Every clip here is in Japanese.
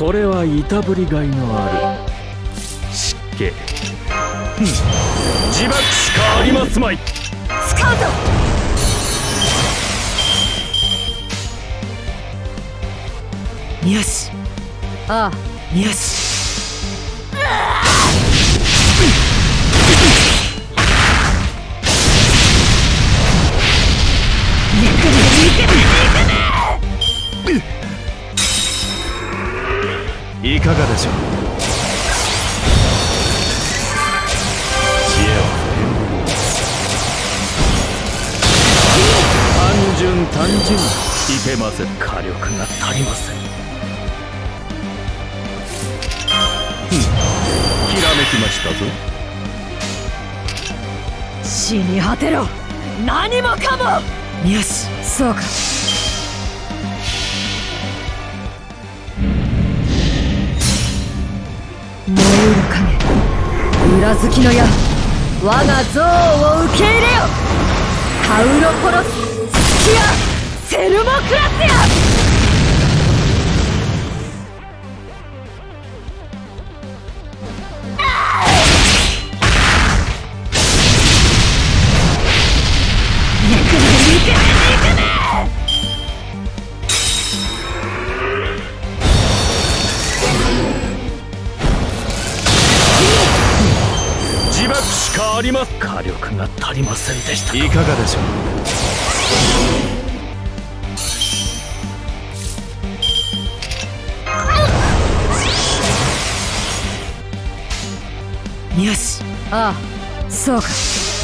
これはいたぶりがいのある湿気。自爆しかありますまい。 使うぞ。よし。ああ、よし。 いかがでしょう。知恵は単純単純。いけません。火力が足りません。ひらめきましたぞ。 死に果てろ。何もかも。よし、そうか。燃える影、裏付きの矢、我が憎悪を受け入れよ。タウロポロス、スキア、セルモクラスや。 自爆しかあります。火力が足りませんでした。いかがでしょう。よし、ああ、そうか。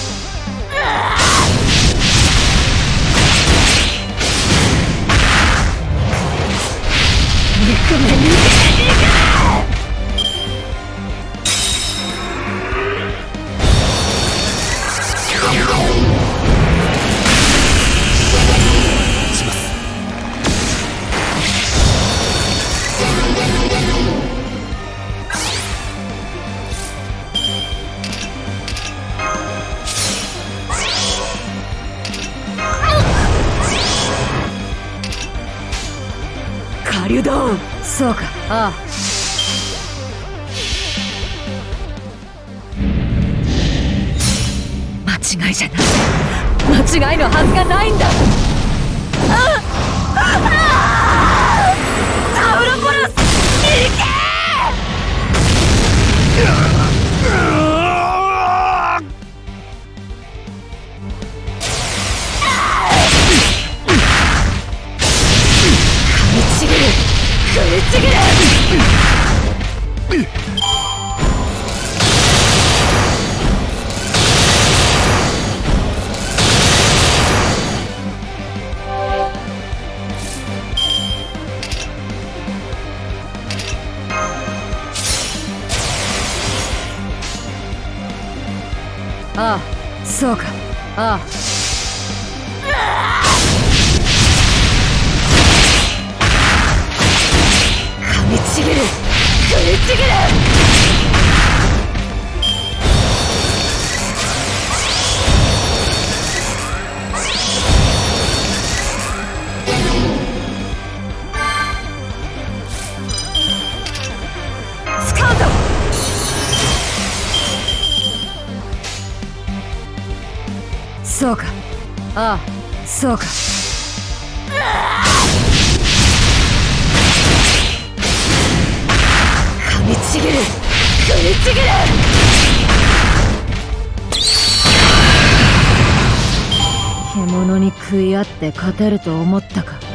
リュドーン。そうか、ああ。間違いじゃない。間違いのはずがないんだ。タウロポロス、行けああ、そうか、ああ。噛みちぎる、食いちぎる。使うぞ。そうか、ああ、そうか。噛みちぎる、食いちぎる。獣に食い合って勝てると思ったか。